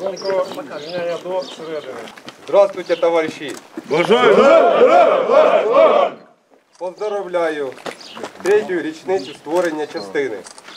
Тонкого зміняння до середини. Здравствуйте, товариші! Бажаю! Поздоровляю третю річницю створення частини.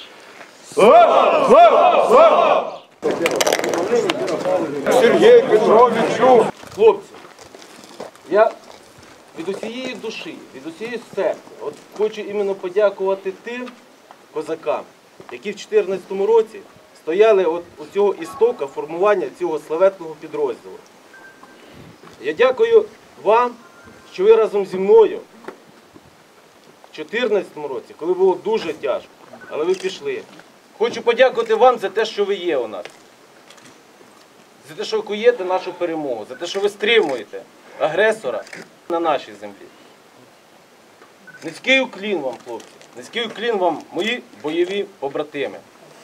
Сергію Петровичу! Хлопці, я від усієї душі, від усієї серця хочу іменно подякувати тим козакам, які в 2014 році стояли у цього істока формування цього славетного підрозділу. Я дякую вам, що ви разом зі мною в 2014 році, коли було дуже тяжко, але ви пішли. Хочу подякувати вам за те, що ви є у нас. За те, що ви куєте нашу перемогу, за те, що ви стримуєте агресора на нашій землі. Низький уклін вам, хлопці, низький уклін вам, мої бойові побратими.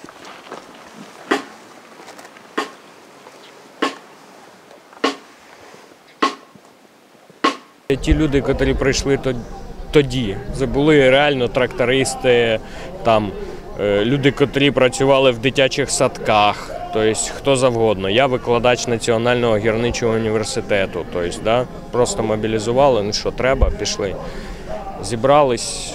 Ті люди, які прийшли тоді, це були реально трактористи, там, люди, які працювали в дитячих садках, тобто хто завгодно. Я викладач Національного гірничого університету, тобто, да, просто мобілізували, ну що треба, пішли. Зібрались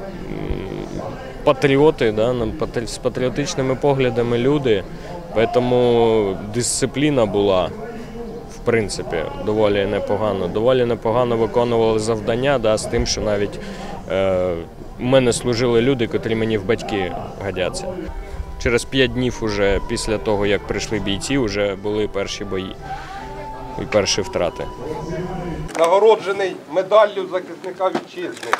патріоти, да, з патріотичними поглядами люди, тому дисципліна була. В принципі, доволі непогано. Доволі непогано виконували завдання, да, з тим, що навіть у мене служили люди, котрі мені в батьки годяться. Через 5 днів уже після того, як прийшли бійці, вже були перші бої і перші втрати. Нагороджений медаллю захисника вітчизни.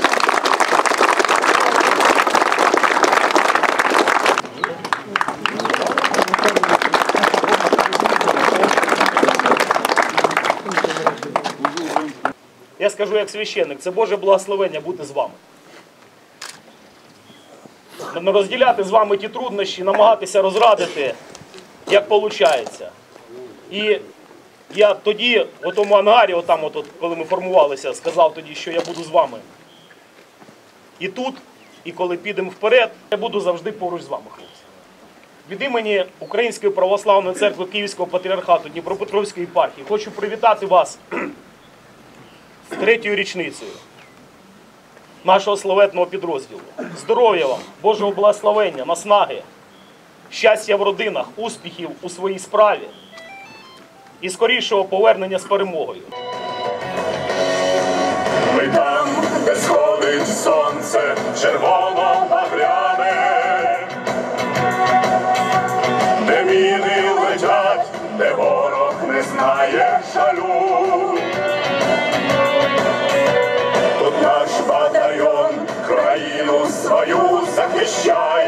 Я скажу як священник, це Боже благословення бути з вами. Не розділяти з вами ті труднощі, намагатися розрадити, як виходить. І я тоді, у тому ангарі, коли ми формувалися, сказав тоді, що я буду з вами. І тут, і коли підемо вперед, я буду завжди поруч з вами, хлопці. Від імені Української православної церкви Київського патріархату Дніпропетровської єпархії хочу привітати вас з 3-ю річницею нашого славетного підрозділу. Здоров'я вам, Божого благословення, наснаги, щастя в родинах, успіхів у своїй справі і скорішого повернення з перемогою. Ми там, де сходить сонце, червоно-багряне, де міни летять, де ворог не знає жалю. Тут наш батальйон країну свою захищає.